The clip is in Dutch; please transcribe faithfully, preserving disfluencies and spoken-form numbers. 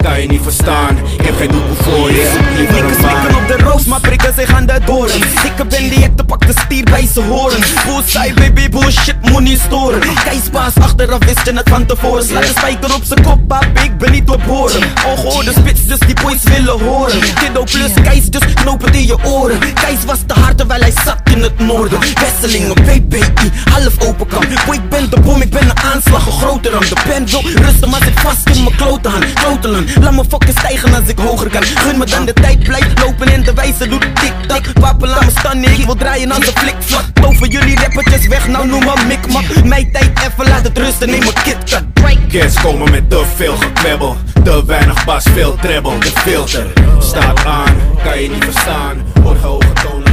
kan je niet verstaan. Ik heb geen doekoe voor je, liever een Nikkers baan. mikken op de roos, maar prikken zich aan de doren. Dikke ben die hekte, pak de stier bij ze horen. Bullseye baby, bullshit, moet niet storen. Keispaas, achteraf wist je het van tevoren. Slaat de spijker op zijn kop, pap, ik ben niet op horen. Ongehoorde spits, dus die boys willen horen. Kiddo plus Keis, dus knoop het in je oren. Keis was te hard terwijl hij zat in het noorden. Wesselingen, B B I, half open kan. Boy, ik ben de bom, ik ben een aanslag, een groter dan de pen wil rusten, maar zit vast in mijn klote hand. Kloteland, laat me fucking stijgen als ik hoger kan. Gun me dan de tijd, blijft lopen en de wijze doet tik-tak. Wapen, laat me staan, nee, ik wil draaien als een flikvlak. Over jullie rappertjes weg, nou noem maar mikmak. Mijn tijd even, laat het rusten, neem een KitKat. Kids komen met te veel gekwebbel, te weinig bas, veel treble. De filter staat aan, kan je niet verstaan. Hoor hoge tonen.